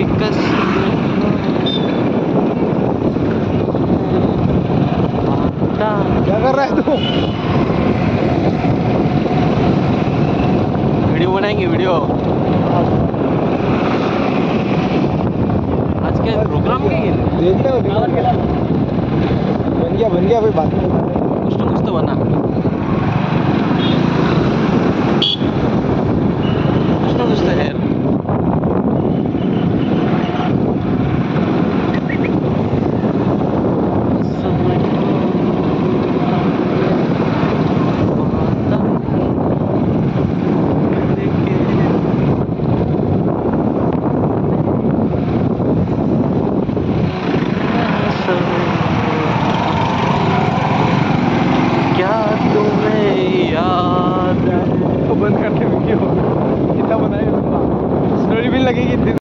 क्या कर रहा है तू? वीडियो बनाएंगे वीडियो। आज क्या प्रोग्राम क्या है? देखते हो बन गया भाई बात कुछ तो बना, कुछ तो है। क्या तुम्हें याद है? तो बंद करते वीडियो कितना बनाए स्टोरी भी लगेगी।